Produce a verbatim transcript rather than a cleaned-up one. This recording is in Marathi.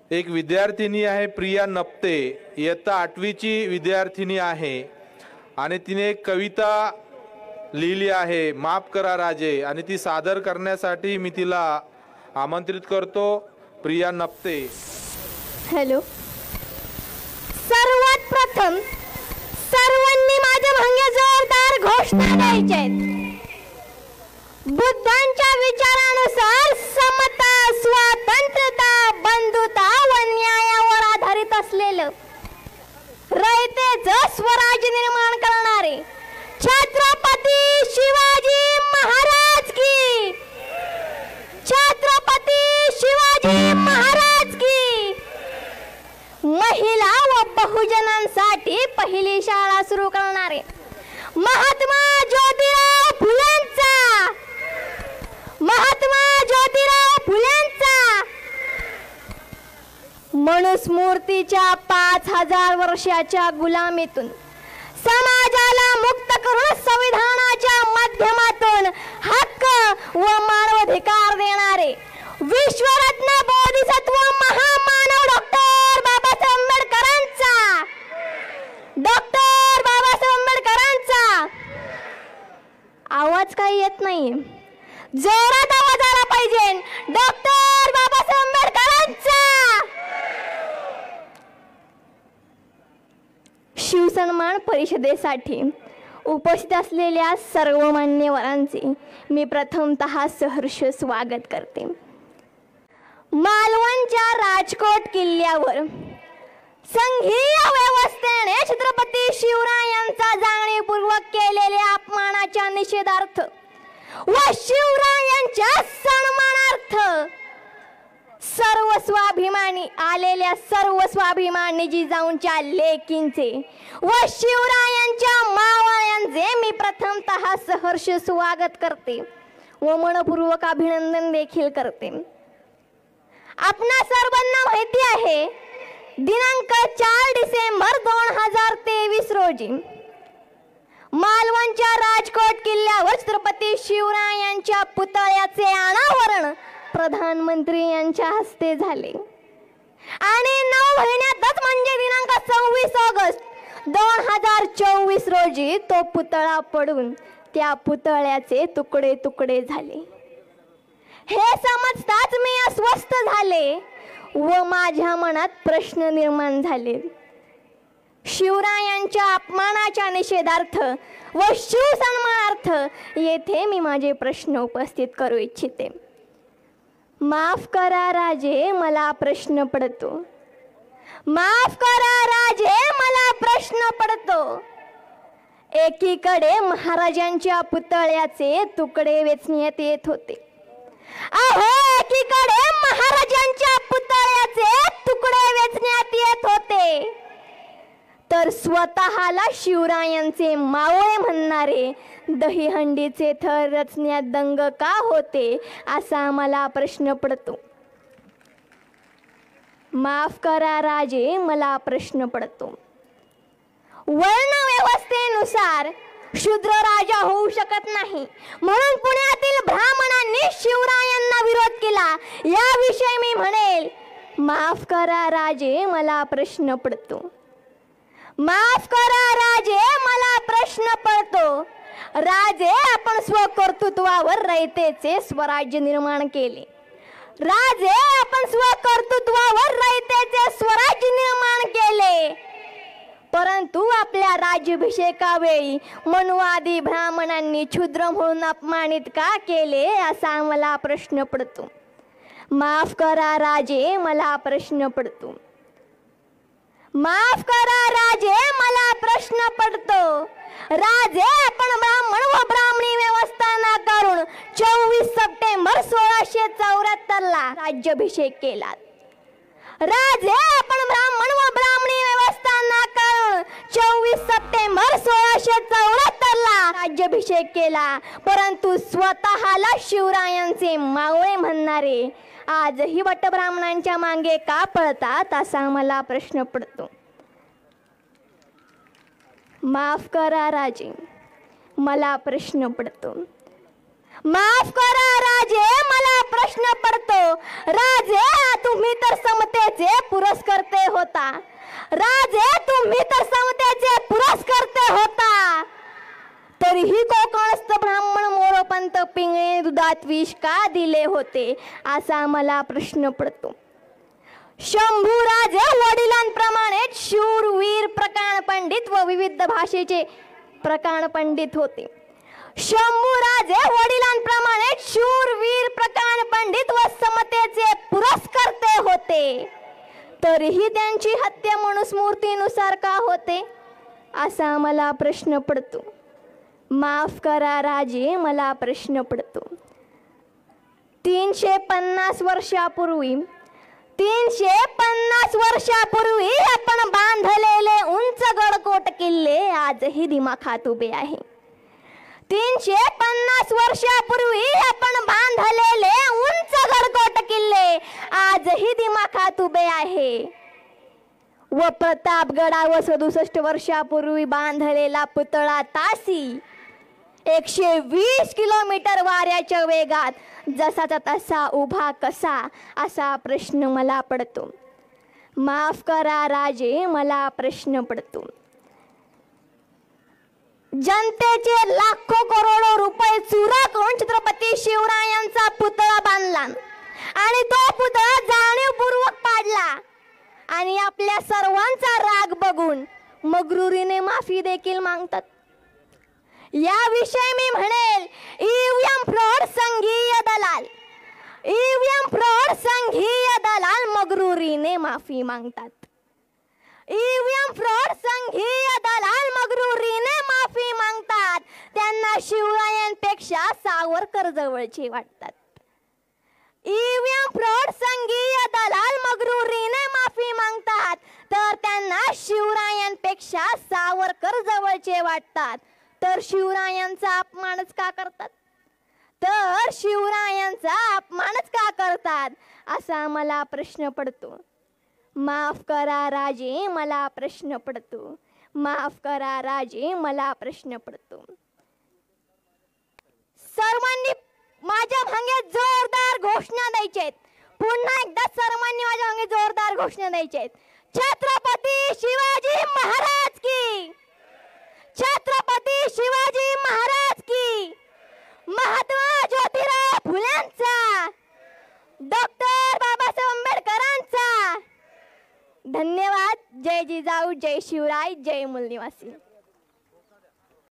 एक विद्यार्थिनी आहे प्रिया नप्ते, इयत्ता आठवीची विद्यार्थिनी आहे आणि तिने एक कविता लिहिली आहे माफ करा राजे, आणि ती सादर करण्यासाठी मी तिला आमंत्रित करतो. प्रिया नप्ते. हॅलो. सर्वात प्रथम सर्वांनी माझ्या मागे जोरदार घोषणा द्यायच्या आहेत. बुद्धांच्या विचारानुसार समता, स्वातंत्र्यता, बंधुता व न्यायावर आधारित असलेलं रयतेचं स्वराज्य निर्माण करणारे छत्रपती शिवाजी महाराज की, छत्रपती शिवाजी महाराज की. महिला व बहुजनांसाठी पहिली शाळा सुरू करणारे महात्मा ज्योतिराव फुलेंचा, महात्मा ज्योतिराव फुलेंचा मनुस्मृतीच्या पाच हजार वर्षाच्या गुलामीतून समाजाला मुक्त करून संविधानाच्या माध्यमातून हक्क व मानवाधिकार देणारे विश्वरत्न बोधिसत्व महामानव डॉक्टर बाबासाहेब आंबेडकरांचा, डॉक्टर बाबासाहेब आंबेडकरांचा. आवाज काही येत नाही, जोरात आवाज आला पाहिजे. डॉक्टर बाबासाहेब आंबेडकरांचा. शिवसन्मान परिषदेसाठी उपस्थित असलेल्या सर्व मान्यवरांचे मी प्रथमतः सहर्ष स्वागत करते. मालवणच्या राजकोट किल्ल्यावर संघीय व्यवस्थेने छत्रपती शिवरायांचा जाणीवपूर्वक केलेल्या अपमानाच्या निषेधार्थ व शिवरायांच्या सन्मानार्थ सर्व स्वाभिमानी आलेल्या सर्व स्वाभिमानी जिजाऊंच्या लेकींचे व शिवरायांच्या मावळ्यांचे मी प्रथमतः सहर्ष स्वागत करते व मनपूर्वक अभिनंदन देखील करते. आपणा सर्वांना माहिती आहे, दिनांक चार डिसेंबर दोन हजार तेवीस रोजी मालवणच्या राजकोट किल्ल्यावर छत्रपती शिवरायांच्या पुतळ्याचे अनावरण प्रधानमंत्री यांच्या हस्ते झाले आणि नऊ महिन्यातच म्हणजे दिनांक सव्वीस ऑगस्ट दोन हजार चोवीस रोजी तो पुतळा पडून त्या पुतळ्याचे तुकडे तुकडे झाले. हे समजताच मी अस्वस्थ झाले व माझ्या मनात प्रश्न निर्माण झाले. शिवरायांच्या अपमानाच्या निषेधार्थ व शिवसन्मानार्थ येथे मी माझे प्रश्न उपस्थित करू इच्छिते. माफ करा राजे, मला प्रश्न पडतो. माफ करा राजे, मला प्रश्न पडतो. एकीकडे महाराजांच्या पुतळ्याचे तुकडे वेचण्यात येत होते. अहो, एकीकडे महाराजांच्या पुतळ्याचे तुकडे वेचण्यात येत होते, तर स्वतःला शिवरायांचे मावळे म्हणणारे दहीहंडीचे थर रचण्यात दंग का होते, असा मला प्रश्न पडतो. माफ करा राजे, मला प्रश्न पडतो. वर्ण व्यवस्थेनुसार शूद्र राजा होऊ शकत नाही म्हणून पुण्यातील ब्राह्मणांनी शिवरायांना विरोध केला. याविषयी मी म्हणेल, माफ करा राजे, मला प्रश्न पडतो. माफ करा राजे, मला प्रश्न पडतो. राजे, आपण स्वकर्तृत्वावर रयतेचे स्वराज्य निर्माण केले. राजे, आपण स्वकर्तृत्वावर रयतेचे स्वराज्य निर्माण केले, परंतु आपल्या राज्याभिषेकावेळी मनुवादी ब्राह्मणांनी क्षुद्र म्हणून अपमानित का केले, असा मला प्रश्न पडतो. माफ करा राजे, मला प्रश्न पडतो. माफ करा राजे, मला प्रश्न पडतो. राजे, आपण ब्राह्मण व ब्राह्मणी व्यवस्था नाकारून चोवीस सप्टेंबर सोळाशे चौऱ्याहत्तर ला राज्याभिषेक केला. राजे, आपण ब्राह्मण व ब्राह्मणी व्यवस्था नाकारून चोवीस सप्टेंबर सोळाशे चौऱ्याहत्तर ला राज्याभिषेक केला, परंतु स्वतःला शिवरायांचे मावळे म्हणणारे आजही वटब्राह्मणांच्या मागे का पळतात, असा मला प्रश्न पडतो. माफ करा राजे, मला प्रश्न पडतो. माफ करा राजे, मला प्रश्न पडतो. राजे तुम्ही तर समतेचे पुरस्कर्ते होता. राजे तुम्ही तर समतेचे पुरस्कर्ते होता. तरीही कोकणस्थ ब्राह्मण मोरोपंत पिंगळे दुधात विष का दिले होते, असा मला प्रश्न पडतो. शंभूराजे वडिलांप्रमाणे शूरवीर प्रकांड पंडित व विविध भाषेचे प्रकांड पंडित होते. शंभूराजे वडिलांप्रमाणे शूरवीर प्रकांड पंडित व समतेचे पुरस्कर्ते होते. तरीही त्यांची हत्या मनुस्मृतीनुसार का होते, असा मला प्रश्न पडतो. माफ करा राजे, मला प्रश्न पडतो. तीनशे पन्नास वर्षापूर्वी तीनशे पन्नास वर्षापूर्वी आपण बांधलेले उंच गडकोट किल्ले आजही दिमाखात उभे आहे. तीनशे पन्नास वर्षापूर्वी आपण बांधलेले उंच गडकोट किल्ले आजही दिमाखात उभे आहे. व प्रतापगडावर सदुसष्ट वर्षापूर्वी बांधलेला पुतळा तासी एकशे वीस किलोमीटर वाऱ्याच्या वेगात जसाचा तसा उभा कसा, असा प्रश्न मला पडतो. माफ करा राजे, मला प्रश्न पडतो. जनतेचे लाखो करोडो रुपये चुरा करून छत्रपती शिवरायांचा पुतळा बांधला आणि तो पुतळा जाणीवपूर्वक पाडला आणि आपल्या सर्वांचा राग बघून मगरुरीने माफी देखील मागतात. याविषयी मी म्हणेल, ईव्हीएम फ्रॉड संघीय दलाल ईव्हीएम फ्रॉड संघीय दलाल मगरुरीने माफी मागतात. ईव्हीएम फ्रॉड संघीय दलाल मगरुरीने माफी मागतात. त्यांना शिवरायांपेक्षा सावरकर जवळचे वाटतात. ईव्हीएम फ्रॉड संघीय दलाल मगरुरीने माफी मागतात, तर त्यांना शिवरायांपेक्षा सावरकर जवळचे वाटतात. तर शिवरायांचा अपमानच का करतात तर शिवरायांचा अपमानच का करतात असा मला प्रश्न पडतो. माफ करा राजे, मला प्रश्न पडतो. माफ करा राजे, मला प्रश्न पडतो. सर्वांनी माझ्या मागे जोरदार घोषणा द्यायच्या आहेत. पुन्हा एकदा सर्वांनी माझ्या मागे जोरदार घोषणा द्यायच्या आहेत. छत्रपती शिवाजी महाराज की, छत्रपती शिवाजी महाराज की, महात्मा ज्योतिराव फुल्यांचा, डॉक्टर बाबासाहेब आंबेडकरांचा. धन्यवाद. जय जिजाऊ, जय शिवराय, जय मूल निवासी.